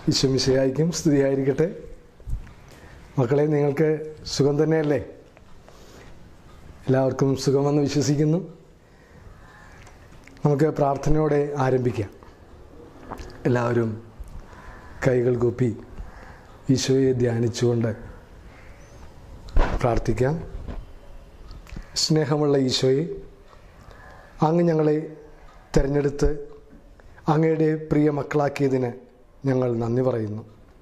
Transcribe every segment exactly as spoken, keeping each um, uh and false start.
ഈശോമിശിഹായ്ക്കും സ്തുതിയായിരിക്കട്ടെ. മക്കളെ, നിങ്ങൾക്ക് സുഖം തന്നെയല്ലേ? എല്ലാവർക്കും സുഖമെന്ന് വിശ്വസിക്കുന്നു. നമുക്ക് പ്രാർത്ഥനയോടെ ആരംഭിക്കാം. എല്ലാവരും കൈകൾ കൂപ്പി ഈശോയെ ധ്യാനിച്ചുകൊണ്ട് പ്രാർത്ഥിക്കാം. സ്നേഹമുള്ള ഈശോയെ, അങ്ങ് ഞങ്ങളെ തിരഞ്ഞെടുത്ത് അങ്ങയുടെ പ്രിയ മക്കളാക്കിയതിന് ഞങ്ങൾ നന്ദി പറയുന്നു.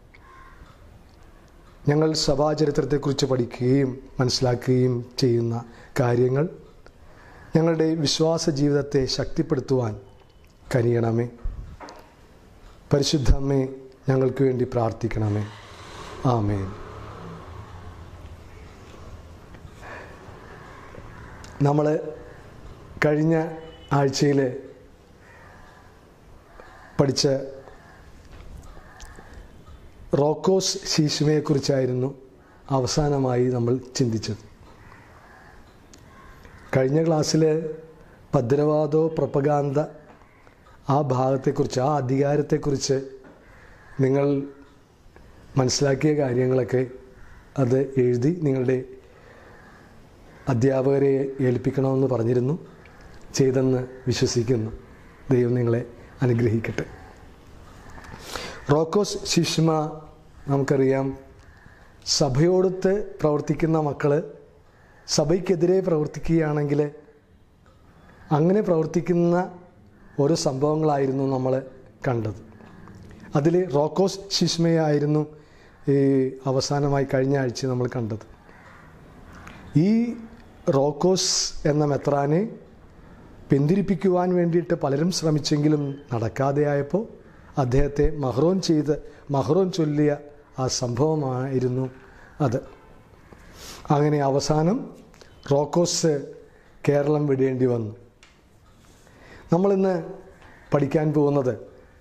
ഞങ്ങൾ സഭാചരിത്രത്തെക്കുറിച്ച് പഠിക്കുകയും മനസ്സിലാക്കുകയും ചെയ്യുന്ന കാര്യങ്ങൾ ഞങ്ങളുടെ വിശ്വാസ ജീവിതത്തെ ശക്തിപ്പെടുത്തുവാൻ കനിയണമേ. പരിശുദ്ധ അമ്മേ, ഞങ്ങൾക്ക് വേണ്ടി പ്രാർത്ഥിക്കണമേ. ആമേൻ. നമ്മൾ കഴിഞ്ഞ ആഴ്ചയിൽ പഠിച്ച റോക്കോസ് ശീശുമയെക്കുറിച്ചായിരുന്നു അവസാനമായി നമ്മൾ ചിന്തിച്ചത്. കഴിഞ്ഞ ക്ലാസ്സിൽ ഭദ്രവാദോ പ്രൊപ്പഗാൻഡ ആ ഭാഗത്തെക്കുറിച്ച്, ആ അധികാരത്തെക്കുറിച്ച് നിങ്ങൾ മനസ്സിലാക്കിയ കാര്യങ്ങളൊക്കെ അത് എഴുതി നിങ്ങളുടെ അധ്യാപകരെ ഏൽപ്പിക്കണമെന്ന് പറഞ്ഞിരുന്നു. ചെയ്തെന്ന് വിശ്വസിക്കുന്നു. ദൈവം നിങ്ങളെ അനുഗ്രഹിക്കട്ടെ. റോക്കോസ് ശിഷ്മ നമുക്കറിയാം, സഭയോടൊത്ത് പ്രവർത്തിക്കുന്ന മക്കൾ സഭയ്ക്കെതിരെ പ്രവർത്തിക്കുകയാണെങ്കിൽ അങ്ങനെ പ്രവർത്തിക്കുന്ന ഓരോ സംഭവങ്ങളായിരുന്നു നമ്മൾ കണ്ടത്. അതിൽ റോക്കോസ് ശിഷ്മയായിരുന്നു ഈ അവസാനമായി കഴിഞ്ഞ ആഴ്ച നമ്മൾ കണ്ടത്. ഈ റോക്കോസ് എന്ന മെത്രാനെ പിന്തിരിപ്പിക്കുവാൻ വേണ്ടിയിട്ട് പലരും ശ്രമിച്ചെങ്കിലും നടക്കാതെയായപ്പോൾ അദ്ദേഹത്തെ മഹ്റോൻ ചെയ്ത് മഹ്റോൻ ചൊല്ലിയ ആ സംഭവമായിരുന്നു അത്. അങ്ങനെ അവസാനം റോക്കോസ് കേരളം വിടേണ്ടി വന്നു. നമ്മളിന്ന് പഠിക്കാൻ പോകുന്നത്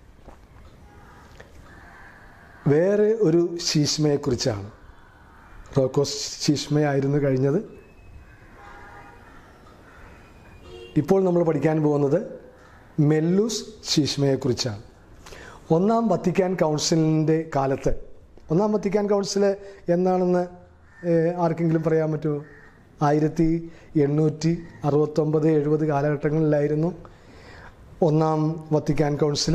വേറെ ഒരു ശീഷ്മയെക്കുറിച്ചാണ്. റോക്കോസ് ശീഷ്മയായിരുന്നു കഴിഞ്ഞത്. ഇപ്പോൾ നമ്മൾ പഠിക്കാൻ പോകുന്നത് മെല്ലൂസ് ശീഷ്മയെക്കുറിച്ചാണ്. ഒന്നാം വത്തിക്കാൻ കൗൺസിലിൻ്റെ കാലത്ത്, ഒന്നാം വത്തിക്കാൻ കൗൺസിൽ എന്നാണെന്ന് ആർക്കെങ്കിലും പറയാൻ പറ്റുമോ? ആയിരത്തി എണ്ണൂറ്റി അറുപത്തൊമ്പത് എഴുപത് കാലഘട്ടങ്ങളിലായിരുന്നു ഒന്നാം വത്തിക്കാൻ കൗൺസിൽ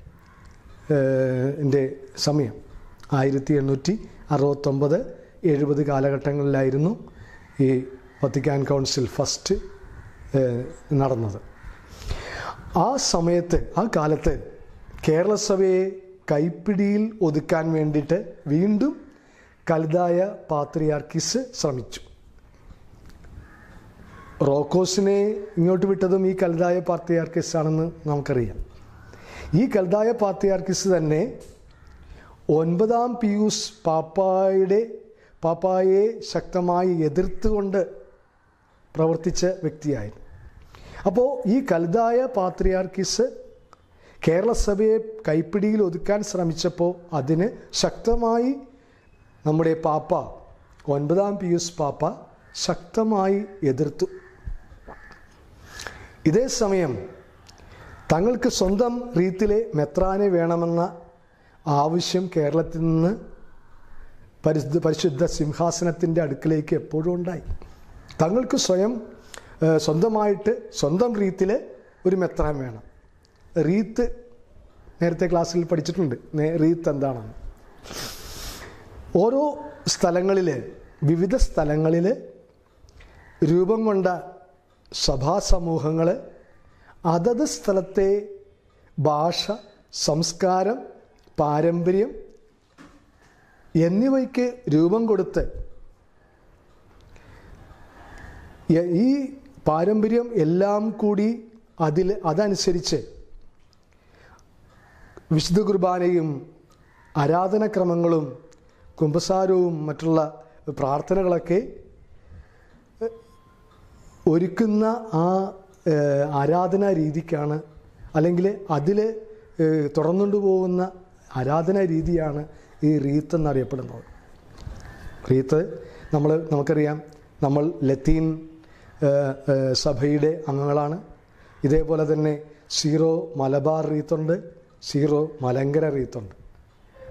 ൻ്റെ സമയം. ആയിരത്തി എണ്ണൂറ്റി അറുപത്തൊമ്പത് എഴുപത് കാലഘട്ടങ്ങളിലായിരുന്നു ഈ വത്തിക്കാൻ കൗൺസിൽ ഫസ്റ്റ് നടന്നത്. ആ സമയത്ത്, ആ കാലത്ത് കേരളസഭയെ കൈപ്പിടിയിൽ ഒതുക്കാൻ വേണ്ടിയിട്ട് വീണ്ടും കൽദായ പാത്രിയാർക്കീസ് ശ്രമിച്ചു. റോക്കോസിനെ ഇങ്ങോട്ട് വിട്ടതും ഈ കൽദായ പാത്രിയാർക്കീസ് ആണെന്ന് നമുക്കറിയാം. ഈ കൽദായ പാത്രിയാർക്കീസ് തന്നെ ഒൻപതാം പിയൂസ് പാപ്പായുടെ പാപ്പായെ ശക്തമായി എതിർത്തുകൊണ്ട് പ്രവർത്തിച്ച വ്യക്തിയായിരുന്നു. അപ്പോൾ ഈ കൽദായ പാത്രിയാർക്കീസ് കേരളസഭയെ കൈപ്പിടിയിൽ ഒതുക്കാൻ ശ്രമിച്ചപ്പോൾ അതിന് ശക്തമായി നമ്മുടെ പാപ്പ, ഒൻപതാം പിയൂസ് പാപ്പ ശക്തമായി എതിർത്തു. ഇതേ സമയം തങ്ങൾക്ക് സ്വന്തം റീത്തിലെ മെത്രാനെ വേണമെന്ന ആവശ്യം കേരളത്തിൽ നിന്ന് പരിശുദ്ധ പരിശുദ്ധ സിംഹാസനത്തിൻ്റെ അടുക്കിലേക്ക് എപ്പോഴും ഉണ്ടായി. തങ്ങൾക്ക് സ്വയം സ്വന്തമായിട്ട് സ്വന്തം റീത്തിൽ ഒരു മെത്രാൻ വേണം. റീത്ത് നേരത്തെ ക്ലാസ്സിൽ പഠിച്ചിട്ടുണ്ട്. റീത്ത് എന്താണെന്ന്. ഓരോ സ്ഥലങ്ങളിൽ, വിവിധ സ്ഥലങ്ങളിൽ രൂപം കൊണ്ട സഭാസമൂഹങ്ങൾ അതത് സ്ഥലത്തെ ഭാഷ, സംസ്കാരം, പാരമ്പര്യം എന്നിവയ്ക്ക് രൂപം കൊടുത്ത് ഈ പാരമ്പര്യം എല്ലാം കൂടി അതിൽ അതനുസരിച്ച് വിശുദ്ധ കുർബാനയും ആരാധനക്രമങ്ങളും കുമ്പസാരവും മറ്റുള്ള പ്രാർത്ഥനകളൊക്കെ ഒരുക്കുന്ന ആ ആരാധനാ രീതിക്കാണ്, അല്ലെങ്കിൽ അതിൽ തുടർന്നുകൊണ്ടു പോകുന്ന ആരാധനാ രീതിയാണ് ഈ റീത്ത് എന്നറിയപ്പെടുന്നത്. റീത്ത് നമ്മൾ നമുക്കറിയാം, നമ്മൾ ലത്തീൻ സഭയുടെ അംഗങ്ങളാണ്. ഇതേപോലെ തന്നെ സീറോ മലബാർ റീത്തുണ്ട്, സീറോ മലങ്കര റീത്തുണ്ട്.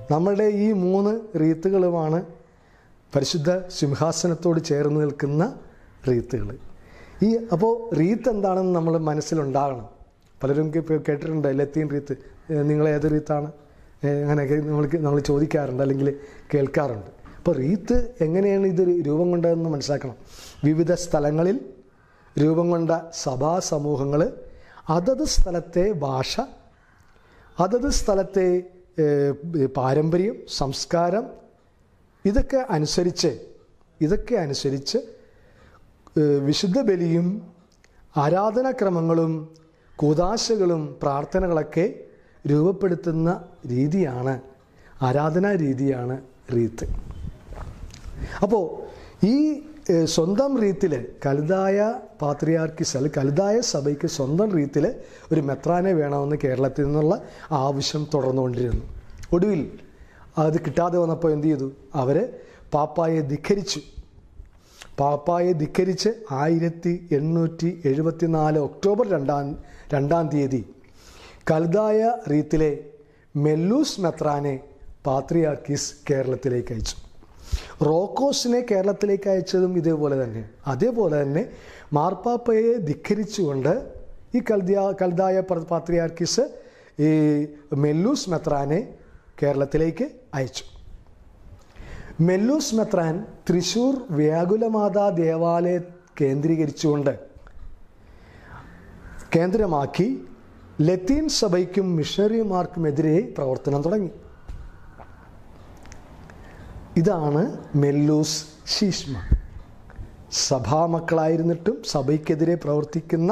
നമ്മളുടെ ഈ മൂന്ന് റീത്തുകളുമാണ് പരിശുദ്ധ സിംഹാസനത്തോട് ചേർന്ന് നിൽക്കുന്ന റീത്തുകൾ. ഈ അപ്പോൾ റീത്ത് എന്താണെന്ന് നമ്മൾ മനസ്സിലുണ്ടാകണം. പലരും കേട്ടിട്ടുണ്ട് ലത്തീൻ റീത്ത്, നിങ്ങൾ ഏത് റീത്താണ് അങ്ങനെയൊക്കെ നമ്മൾക്ക് നമ്മൾ ചോദിക്കാറുണ്ട് അല്ലെങ്കിൽ കേൾക്കാറുണ്ട്. അപ്പോൾ റീത്ത് എങ്ങനെയാണ് ഇത് രൂപം കൊണ്ടതെന്ന് മനസ്സിലാക്കണം. വിവിധ സ്ഥലങ്ങളിൽ രൂപം കൊണ്ട സഭാ സമൂഹങ്ങൾ അതത് സ്ഥലത്തെ ഭാഷ, അതത് സ്ഥലത്തെ പാരമ്പര്യം, സംസ്കാരം ഇതൊക്കെ അനുസരിച്ച് ഇതൊക്കെ അനുസരിച്ച് വിശുദ്ധ ബലിയും ആരാധനാക്രമങ്ങളും കൂദാശകളും പ്രാർത്ഥനകളൊക്കെ രൂപപ്പെടുത്തുന്ന രീതിയാണ്, ആരാധനാ രീതിയാണ് റീത്ത്. അപ്പോൾ ഈ സ്വന്തം റീത്തിൽ കൽദായ പാത്രിയാർക്കിസ് അല്ലെങ്കിൽ കൽദായ സഭയ്ക്ക് സ്വന്തം റീത്തിൽ ഒരു മെത്രാനെ വേണമെന്ന് കേരളത്തിൽ നിന്നുള്ള ആവശ്യം തുടർന്നുകൊണ്ടിരുന്നു. ഒടുവിൽ അത് കിട്ടാതെ വന്നപ്പോൾ എന്ത് ചെയ്തു? അവർ പാപ്പായെ ധിക്കരിച്ചു. പാപ്പായെ ധിക്കരിച്ച് ആയിരത്തി എണ്ണൂറ്റി എഴുപത്തി നാല് ഒക്ടോബർ രണ്ടാം രണ്ടാം തീയതി കൽദായ റീത്തിലെ മെല്ലൂസ് മെത്രാനെ പാത്രിയാർക്കീസ് കേരളത്തിലേക്ക് അയച്ചു. റോക്കോസിനെ കേരളത്തിലേക്ക് അയച്ചതും ഇതേപോലെ തന്നെ. അതേപോലെ തന്നെ മാർപ്പാപ്പയെ ധിക്കരിച്ചുകൊണ്ട് ഈ കൽദായ കൽദായ പാത്രിയാർക്കീസ് ഈ മെല്ലൂസ് മെത്രാനെ കേരളത്തിലേക്ക് അയച്ചു. മെല്ലൂസ് മെത്രാൻ തൃശ്ശൂർ വ്യാകുലമാതാ ദേവാലയം കേന്ദ്രീകരിച്ചുകൊണ്ട് കേന്ദ്രമാക്കി ലത്തീൻ സഭയ്ക്കും മിഷണറിമാർക്കുമെതിരെ പ്രവർത്തനം തുടങ്ങി. ഇതാണ് മെല്ലൂസ് ശീഷ്മ. സഭാമക്കളായിരുന്നിട്ടും സഭയ്ക്കെതിരെ പ്രവർത്തിക്കുന്ന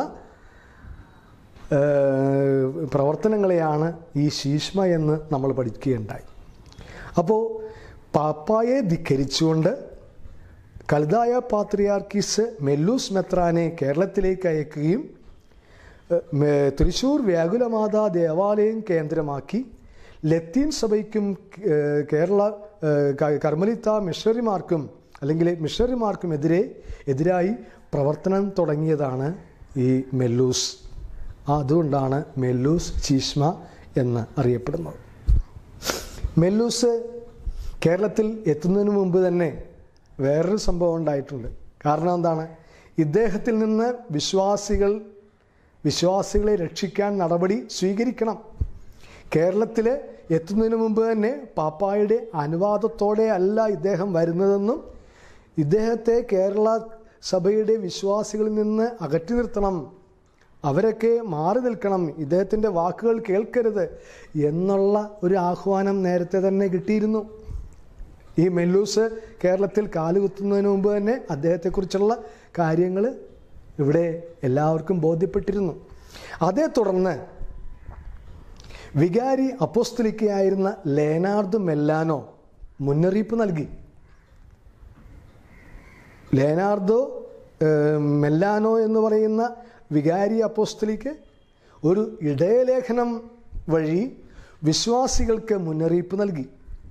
പ്രവർത്തനങ്ങളെയാണ് ഈ ശീഷ്മ എന്ന് നമ്മൾ പഠിക്കുകയുണ്ടായി. അപ്പോൾ പാപ്പായെ ധിക്കരിച്ചുകൊണ്ട് കൽദായ പാത്രിയാർക്കീസ് മെല്ലൂസ് മെത്രാനെ കേരളത്തിലേക്ക് അയക്കുകയും തൃശ്ശൂർ വ്യാകുലമാതാ ദേവാലയം കേന്ദ്രമാക്കി ലത്തീൻ സഭയ്ക്കും കേരള കർമ്മലിത്ത മിഷണറിമാർക്കും അല്ലെങ്കിൽ മിഷണറിമാർക്കുമെതിരെ എതിരായി പ്രവർത്തനം തുടങ്ങിയതാണ് ഈ മെല്ലൂസ്. അതുകൊണ്ടാണ് മെല്ലൂസ് ചീഷ്മ എന്ന് അറിയപ്പെടുന്നത്. മെല്ലൂസ് കേരളത്തിൽ എത്തുന്നതിന് മുമ്പ് തന്നെ വേറൊരു സംഭവം ഉണ്ടായിട്ടുണ്ട്. കാരണം എന്താണ്? ഇദ്ദേഹത്തിൽ നിന്ന് വിശ്വാസികൾ വിശ്വാസികളെ രക്ഷിക്കാൻ നടപടി സ്വീകരിക്കണം. കേരളത്തിൽ എത്തുന്നതിന് മുമ്പ് തന്നെ പാപ്പായുടെ അനുവാദത്തോടെ അല്ല ഇദ്ദേഹം വരുന്നതെന്നും ഇദ്ദേഹത്തെ കേരള സഭയുടെ വിശ്വാസികളിൽ നിന്ന് അകറ്റി നിർത്തണം, അവരൊക്കെ മാറി നിൽക്കണം, ഇദ്ദേഹത്തിൻ്റെ വാക്കുകൾ കേൾക്കരുത് എന്നുള്ള ഒരു ആഹ്വാനം നേരത്തെ തന്നെ കിട്ടിയിരുന്നു. ഈ മെല്ലൂസ് കേരളത്തിൽ കാലുകുത്തുന്നതിന് മുമ്പ് തന്നെ അദ്ദേഹത്തെക്കുറിച്ചുള്ള കാര്യങ്ങൾ ഇവിടെ എല്ലാവർക്കും ബോധ്യപ്പെട്ടിരുന്നു. അതേ തുടർന്ന് വികാരി അപ്പോസ്തലിക്കയായിരുന്ന ലേനാർദ് മെല്ലാനോ മുന്നറിയിപ്പ് നൽകി. ലേനാർദോ മെല്ലാനോ എന്ന് പറയുന്ന വികാരി അപ്പോസ്തലിക്ക് ഒരു ഇടയലേഖനം വഴി വിശ്വാസികൾക്ക് മുന്നറിയിപ്പ് നൽകി.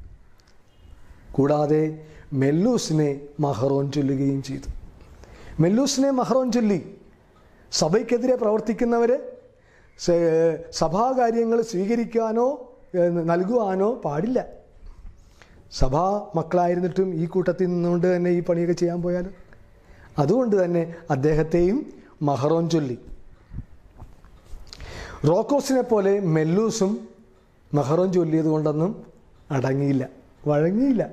കൂടാതെ മെല്ലൂസിനെ മഹറോൻ ചൊല്ലുകയും ചെയ്തു. മെല്ലൂസിനെ മഹറോൻ ചൊല്ലി സഭയ്ക്കെതിരെ പ്രവർത്തിക്കുന്നവർ സഭാകാര്യങ്ങൾ സ്വീകരിക്കാനോ നൽകുവാനോ പാടില്ല. സഭാ മക്കളായിരുന്നിട്ടും ഈ കൂട്ടത്തിൽ നിന്നുകൊണ്ട് തന്നെ ഈ പണിയൊക്കെ ചെയ്യാൻ പോയാൽ അതുകൊണ്ട് തന്നെ അദ്ദേഹത്തെയും മഹറോൻ ചൊല്ലി. റോക്കോസിനെ പോലെ മെല്ലൂസും മഹറോൻ ചൊല്ലിയത് കൊണ്ടൊന്നും അടങ്ങിയില്ല, വഴങ്ങിയില്ല.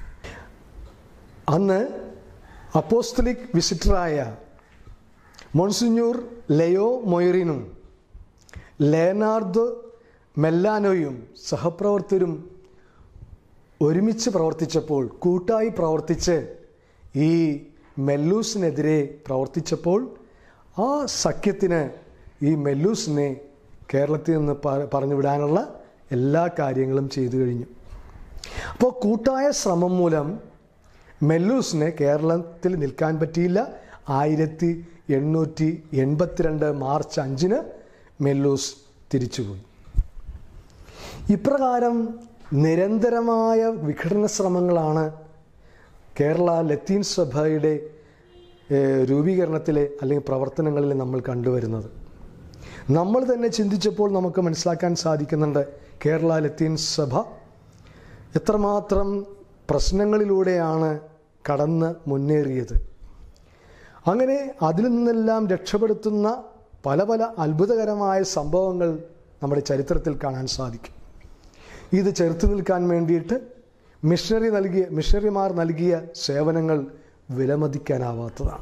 അന്ന് അപ്പോസ്തലിക് വിസിറ്ററായ മോൺസിഞ്ഞൂർ ലയോ മൊയറിനും ലേനാർദ് മെല്ലാനോയും സഹപ്രവർത്തകരും ഒരുമിച്ച് പ്രവർത്തിച്ചപ്പോൾ, കൂട്ടായി പ്രവർത്തിച്ച് ഈ മെല്ലൂസിനെതിരെ പ്രവർത്തിച്ചപ്പോൾ ആ സഖ്യത്തിന് ഈ മെല്ലൂസിനെ കേരളത്തിൽ നിന്ന് പറഞ്ഞു വിടാനുള്ള എല്ലാ കാര്യങ്ങളും ചെയ്തു കഴിഞ്ഞു. അപ്പോൾ കൂട്ടായ ശ്രമം മൂലം മെല്ലൂസിന് കേരളത്തിൽ നിൽക്കാൻ പറ്റിയില്ല. ആയിരത്തി എണ്ണൂറ്റി എൺപത്തിരണ്ട് മാർച്ച് അഞ്ചിന് മെല്ലൂസ് തിരിച്ചുപോയി. ഇപ്രകാരം നിരന്തരമായ വിഘടന ശ്രമങ്ങളാണ് കേരള ലത്തീൻ സഭയുടെ രൂപീകരണത്തിലെ അല്ലെങ്കിൽ പ്രവർത്തനങ്ങളിൽ നമ്മൾ കണ്ടുവരുന്നത്. നമ്മൾ തന്നെ ചിന്തിച്ചപ്പോൾ നമുക്ക് മനസ്സിലാക്കാൻ സാധിക്കുന്നുണ്ട് കേരള ലത്തീൻ സഭ എത്രമാത്രം പ്രശ്നങ്ങളിലൂടെയാണ് കടന്ന് മുന്നേറിയത്. അങ്ങനെ അതിൽ നിന്നെല്ലാം രക്ഷപ്പെടുത്തുന്ന പല പല അത്ഭുതകരമായ സംഭവങ്ങൾ നമ്മുടെ ചരിത്രത്തിൽ കാണാൻ സാധിക്കും. ഇത് ചെറുത്തു നിൽക്കാൻ വേണ്ടിയിട്ട് മിഷണറി നൽകിയ മിഷണറിമാർ നൽകിയ സേവനങ്ങൾ വിലമതിക്കാനാവാത്തതാണ്.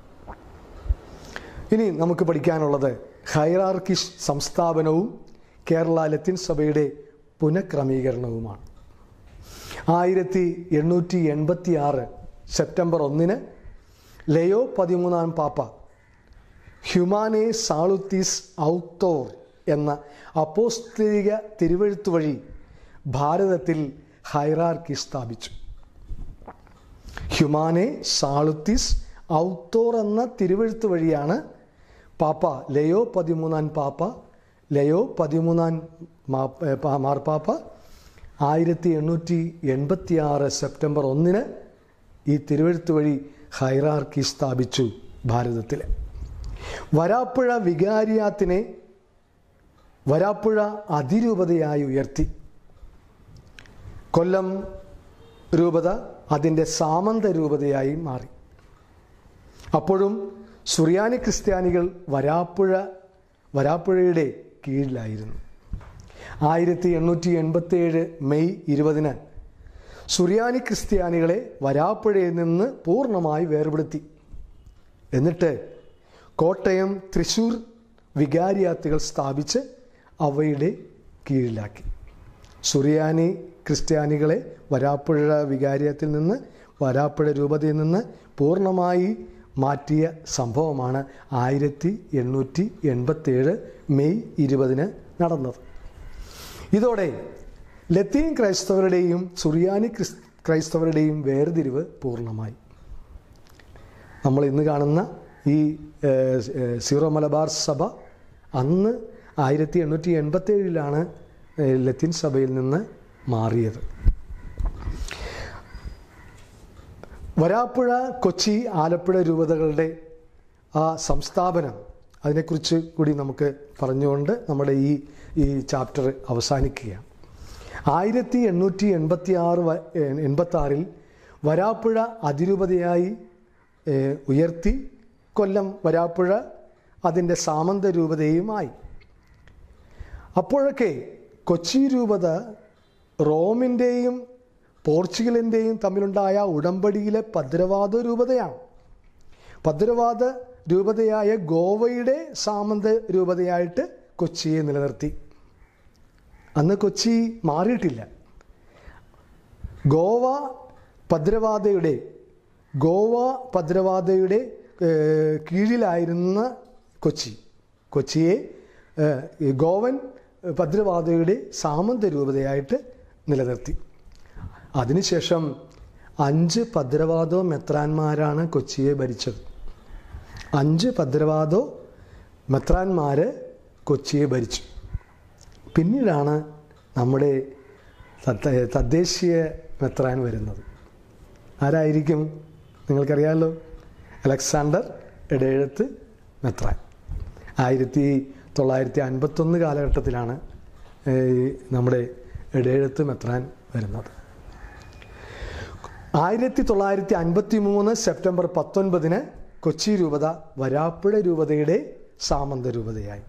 ഇനി നമുക്ക് പഠിക്കാനുള്ളത് ഹൈറാർക്കി സംസ്ഥാപനവും കേരള ലത്തീൻ സഭയുടെ പുനഃക്രമീകരണവുമാണ്. ആയിരത്തി എണ്ണൂറ്റി എൺപത്തി ആറ് സെപ്റ്റംബർ ഒന്നിന് ലയോ പതിമൂന്നാം പാപ്പ ഹ്യൂമാനെ സാളുത്തീസ് ഔത്തോർ എന്ന അപ്പോസ്തലിക തിരുവെഴുത്ത് വഴി ഭാരതത്തിൽ ഹൈറാർക്കി സ്ഥാപിച്ചു. ഹ്യൂമാനെ സാളുത്തീസ് ഔത്തോർ എന്ന തിരുവെഴുത്ത് വഴിയാണ് പാപ്പ ലയോ പതിമൂന്നാം പാപ്പ ലയോ പതിമൂന്നാം മാർപ്പാപ്പ ആയിരത്തി എണ്ണൂറ്റി എൺപത്തി ആറ് സെപ്റ്റംബർ ഒന്നിന് ഈ തിരുവെഴുത്ത് വഴി ഹൈറാർക്കി സ്ഥാപിച്ചു ഭാരതത്തിൽ. വരാപ്പുഴ വികാരിയാത്തിനെ വരാപ്പുഴ അതിരൂപതയായി ഉയർത്തി. കൊല്ലം രൂപത അതിൻ്റെ സാമന്ത രൂപതയായി മാറി. അപ്പോഴും സുറിയാനി ക്രിസ്ത്യാനികൾ വരാപ്പുഴ വരാപ്പുഴയുടെ കീഴിലായിരുന്നു. ആയിരത്തി എണ്ണൂറ്റി എൺപത്തി ഏഴ് മെയ് ഇരുപതിന് സുറിയാനി ക്രിസ്ത്യാനികളെ വരാപ്പുഴയിൽ നിന്ന് പൂർണ്ണമായി വേർപെടുത്തി. എന്നിട്ട് കോട്ടയം തൃശ്ശൂർ വികാരിയാത്തുകൾ സ്ഥാപിച്ച് അവയുടെ കീഴിലാക്കി. സുറിയാനി ക്രിസ്ത്യാനികളെ വരാപ്പുഴ വികാരിയത്തിൽ നിന്ന് വരാപ്പുഴ രൂപതയിൽ നിന്ന് പൂർണ്ണമായി മാറ്റിയ സംഭവമാണ് ആയിരത്തി എണ്ണൂറ്റി എൺപത്തി ഏഴ് മെയ് ഇരുപതിന് നടന്നത്. ഇതോടെ ലത്തീൻ ക്രൈസ്തവരുടെയും സുറിയാനി ക്രിസ് ക്രൈസ്തവരുടെയും വേർതിരിവ് പൂർണ്ണമായി. നമ്മൾ ഇന്ന് കാണുന്ന ഈ സീറോ മലബാർ സഭ അന്ന് ആയിരത്തി എണ്ണൂറ്റി എൺപത്തി ഏഴിലാണ് ലത്തീൻ സഭയിൽ നിന്ന് മാറിയത്. വരാപ്പുഴ, കൊച്ചി, ആലപ്പുഴ രൂപതകളുടെ ആ സംസ്ഥാപനം, അതിനെക്കുറിച്ച് കൂടി നമുക്ക് പറഞ്ഞുകൊണ്ട് നമ്മുടെ ഈ ഈ ചാപ്റ്റർ അവസാനിക്കുകയാണ്. ആയിരത്തി എണ്ണൂറ്റി എൺപത്തി ആറ് എൺപത്തി ആറിൽ വരാപ്പുഴ അതിരൂപതയായി ഉയർത്തി. കൊല്ലം വരാപ്പുഴ അതിൻ്റെ സാമന്ത രൂപതയുമായി. അപ്പോഴൊക്കെ കൊച്ചി രൂപത റോമിൻ്റെയും പോർച്ചുഗലിൻ്റെയും തമ്മിലുണ്ടായ ഉടമ്പടിയിലെ ഭദ്രവാദ രൂപതയാണ്. ഭദ്രവാദ രൂപതയായ ഗോവയുടെ സാമന്ത രൂപതയായിട്ട് കൊച്ചിയെ നിലനിർത്തി. അന്ന് കൊച്ചി മാറിയിട്ടില്ല. ഗോവ ഭദ്രവാദയുടെ ഗോവ ഭദ്രവാദയുടെ കീഴിലായിരുന്ന കൊച്ചി കൊച്ചിയെ ഗോവൻ ഭദ്രവാദയുടെ സാമന്ത രൂപതയായിട്ട് നിലനിർത്തി. അതിനുശേഷം അഞ്ച് ഭദ്രവാദോ മെത്രാന്മാരാണ് കൊച്ചിയെ ഭരിച്ചത്. അഞ്ച് ഭദ്രവാദോ മെത്രാന്മാർ കൊച്ചിയെ ഭരിച്ചു. പിന്നീടാണ് നമ്മുടെ തദ്ദേശീയ മെത്രാൻ വരുന്നത്. ആരായിരിക്കും? നിങ്ങൾക്കറിയാമല്ലോ, അലക്സാണ്ടർ എടേഴത്ത് മെത്രാൻ. ആയിരത്തി തൊള്ളായിരത്തി അൻപത്തൊന്ന് കാലഘട്ടത്തിലാണ് നമ്മുടെ എടേഴത്ത് മെത്രാൻ വരുന്നത്. ആയിരത്തി തൊള്ളായിരത്തി അൻപത്തി മൂന്ന് സെപ്റ്റംബർ പത്തൊൻപതിന് കൊച്ചി രൂപത വരാപ്പുഴ രൂപതയുടെ സാമന്ത രൂപതയായി.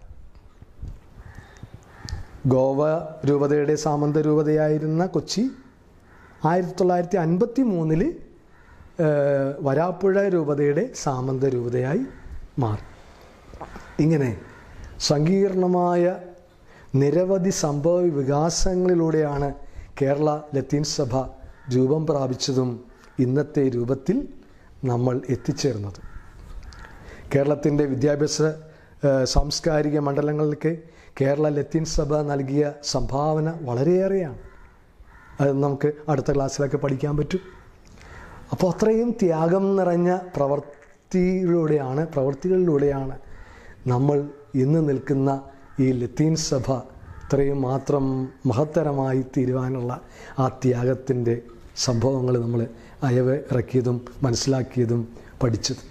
ഗോവ രൂപതയുടെ സാമന്ത രൂപതയായിരുന്ന കൊച്ചി ആയിരത്തി തൊള്ളായിരത്തി അൻപത്തി മൂന്നിൽ വരാപ്പുഴ രൂപതയുടെ സാമന്ത രൂപതയായി മാറി. ഇങ്ങനെ സങ്കീർണമായ നിരവധി സംഭവ വികാസങ്ങളിലൂടെയാണ് കേരള ലത്തീൻ സഭ രൂപം പ്രാപിച്ചതും ഇന്നത്തെ രൂപത്തിൽ നമ്മൾ എത്തിച്ചേർന്നത്. കേരളത്തിൻ്റെ വിദ്യാഭ്യാസ സാംസ്കാരിക മണ്ഡലങ്ങളിലേക്ക് കേരള ലത്തീൻ സഭ നൽകിയ സംഭാവന വളരെയേറെയാണ്. അത് നമുക്ക് അടുത്ത ക്ലാസ്സിലൊക്കെ പഠിക്കാൻ പറ്റും. അപ്പോൾ അത്രയും ത്യാഗം നിറഞ്ഞ പ്രവൃത്തിയിലൂടെയാണ് പ്രവൃത്തികളിലൂടെയാണ് നമ്മൾ ഇന്ന് നിൽക്കുന്ന ഈ ലത്തീൻ സഭ ഇത്രയും മാത്രം മഹത്തരമായി തീരുവാനുള്ള ആ ത്യാഗത്തിൻ്റെ സംഭവങ്ങൾ നമ്മൾ അയവ് ഇറക്കിയതും മനസ്സിലാക്കിയതും പഠിച്ചത്.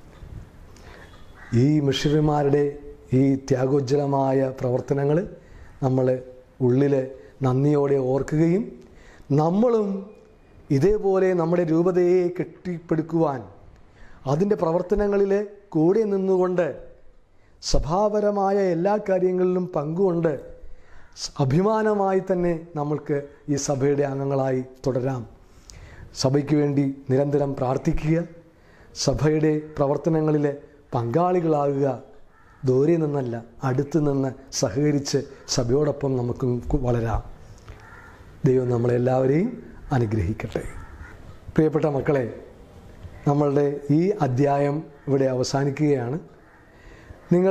ഈ മിഷണറിമാരുടെ ഈ ത്യാഗോജ്ജലമായ പ്രവർത്തനങ്ങൾ നമ്മൾ ഉള്ളിൽ നന്ദിയോടെ ഓർക്കുകയും നമ്മളും ഇതേപോലെ നമ്മുടെ രൂപതയെ കെട്ടിപ്പടുക്കുവാൻ അതിൻ്റെ പ്രവർത്തനങ്ങളിൽ കൂടെ നിന്നുകൊണ്ട് സഭാപരമായ എല്ലാ കാര്യങ്ങളിലും പങ്കുകൊണ്ട് അഭിമാനമായി തന്നെ നമ്മൾക്ക് ഈ സഭയുടെ അംഗങ്ങളായി തുടരാം. സഭയ്ക്ക് വേണ്ടി നിരന്തരം പ്രാർത്ഥിക്കുക, സഭയുടെ പ്രവർത്തനങ്ങളിൽ പങ്കാളികളാകുക. ദൂരെ നിന്നല്ല, അടുത്ത് നിന്ന് സഹകരിച്ച് സഭയോടൊപ്പം നമുക്ക് വളരാം. ദൈവം നമ്മളെല്ലാവരെയും അനുഗ്രഹിക്കട്ടെ. പ്രിയപ്പെട്ട മക്കളെ, നമ്മളുടെ ഈ അധ്യായം ഇവിടെ അവസാനിക്കുകയാണ്. നിങ്ങൾ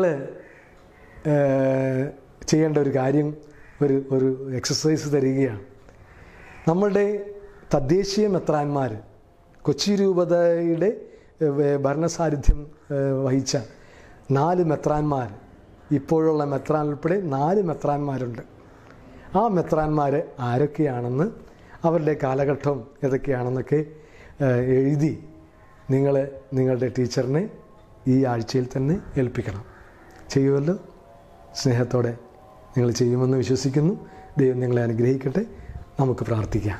ചെയ്യേണ്ട ഒരു കാര്യം, ഒരു ഒരു എക്സസൈസ് തരികയാണ്. നമ്മളുടെ തദ്ദേശീയ മെത്രാന്മാർ, കൊച്ചി രൂപതയുടെ ഭരണസാരഥ്യം വഹിച്ച നാല് മെത്രാന്മാർ, ഇപ്പോഴുള്ള മെത്രാൻ ഉൾപ്പെടെ നാല് മെത്രാന്മാരുണ്ട്. ആ മെത്രാന്മാർ ആരൊക്കെയാണെന്ന്, അവരുടെ കാലഘട്ടം ഏതൊക്കെയാണെന്നൊക്കെ എഴുതി നിങ്ങൾ നിങ്ങളുടെ ടീച്ചറിനെ ഈ ആഴ്ചയിൽ തന്നെ ഏൽപ്പിക്കണം. ചെയ്യുമല്ലോ? സ്നേഹത്തോടെ നിങ്ങൾ ചെയ്യുമെന്ന് വിശ്വസിക്കുന്നു. ദൈവം നിങ്ങളെ അനുഗ്രഹിക്കട്ടെ. നമുക്ക് പ്രാർത്ഥിക്കാം.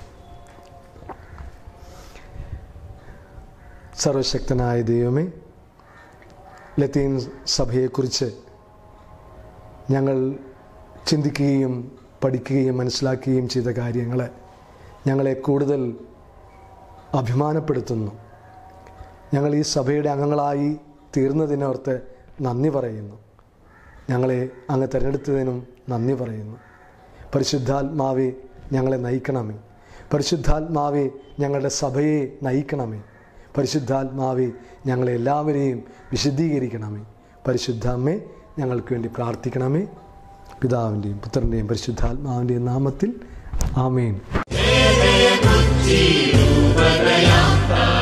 സർവശക്തനായ ദൈവമേ, ലത്തീൻ സഭയെക്കുറിച്ച് ഞങ്ങൾ ചിന്തിക്കുകയും പഠിക്കുകയും മനസ്സിലാക്കുകയും ചെയ്ത കാര്യങ്ങൾ ഞങ്ങളെ കൂടുതൽ അഭിമാനപ്പെടുത്തുന്നു. ഞങ്ങൾ ഈ സഭയുടെ അംഗങ്ങളായി തീർന്നതിനോർത്ത് നന്ദി പറയുന്നു. ഞങ്ങളെ അങ്ങ് തിരഞ്ഞെടുത്തതിനും നന്ദി പറയുന്നു. പരിശുദ്ധാത്മാവെ ഞങ്ങളെ നയിക്കണമേ. പരിശുദ്ധാത്മാവെ ഞങ്ങളുടെ സഭയെ നയിക്കണമേ. പരിശുദ്ധാത്മാവെ ഞങ്ങളെ എല്ലാവരെയും വിശുദ്ധീകരിക്കണമേ. പരിശുദ്ധാമ്മേ ഞങ്ങൾക്ക് വേണ്ടി പ്രാർത്ഥിക്കണമേ. പിതാവിൻ്റെയും പുത്രൻ്റെയും പരിശുദ്ധാത്മാവിൻ്റെയും നാമത്തിൽ ആമേൻ.